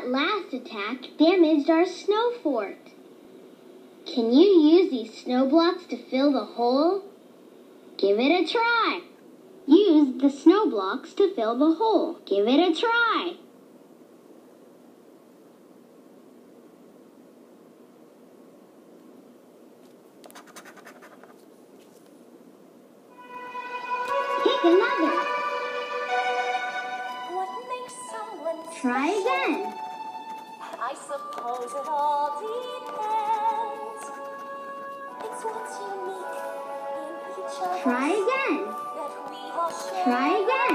That last attack damaged our snow fort. Can you use these snow blocks to fill the hole? Give it a try. Use the snow blocks to fill the hole. Give it a try. Pick another. What makes someone Try special? again. I suppose it all depends. It's what's unique in each of Try us again. that we all share. Try again.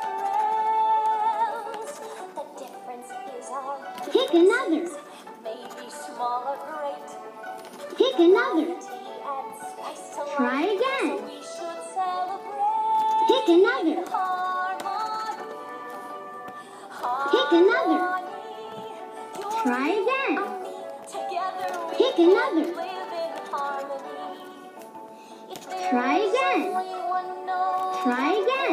As friends. The difference is our Pick another. differences may be small or great. Pick another. Variety adds spice to Try life, again. so we should celebrate Pick another. harmony. Pick another. Try again. Pick another. Try again. Try again.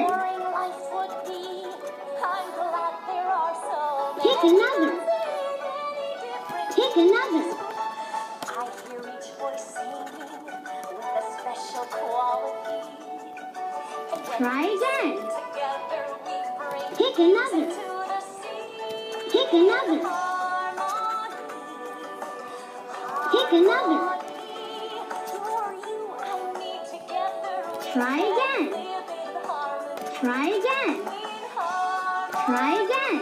Pick another. Pick another. I hear each voice singing with a special quality. And when Try we again. sing together, we bring Pick peace another. to the sea. Pick another. Pick another. Try again. Try again. Try again.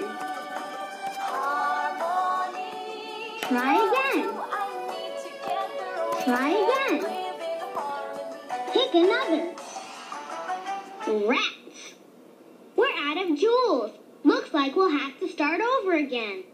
Try again. Try again. Pick another. Rats! We're out of jewels. Looks like we'll have to start over again.